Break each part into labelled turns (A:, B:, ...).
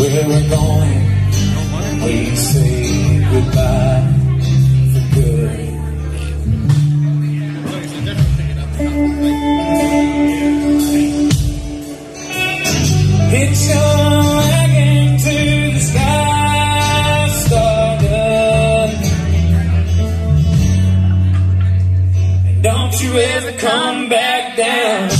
A: where we're going. We say goodbye for good. Hitch your wagon to the sky, Stardust, and don't you ever come back down.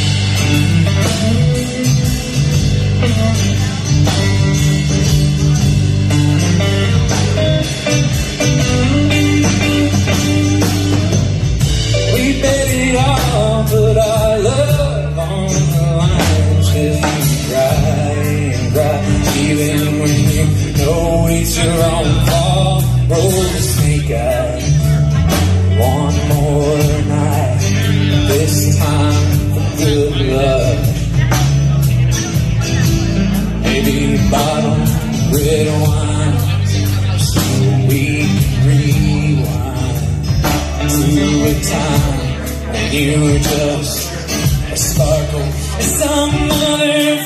A: We bet it all, put our love on the line. Says you cry and cry, even when you know it's your own fault. Roll the snake eye, one more night, this time for good luck. Maybe a bottle of red wine, so we can rewind to a time when you were just a sparkle in some other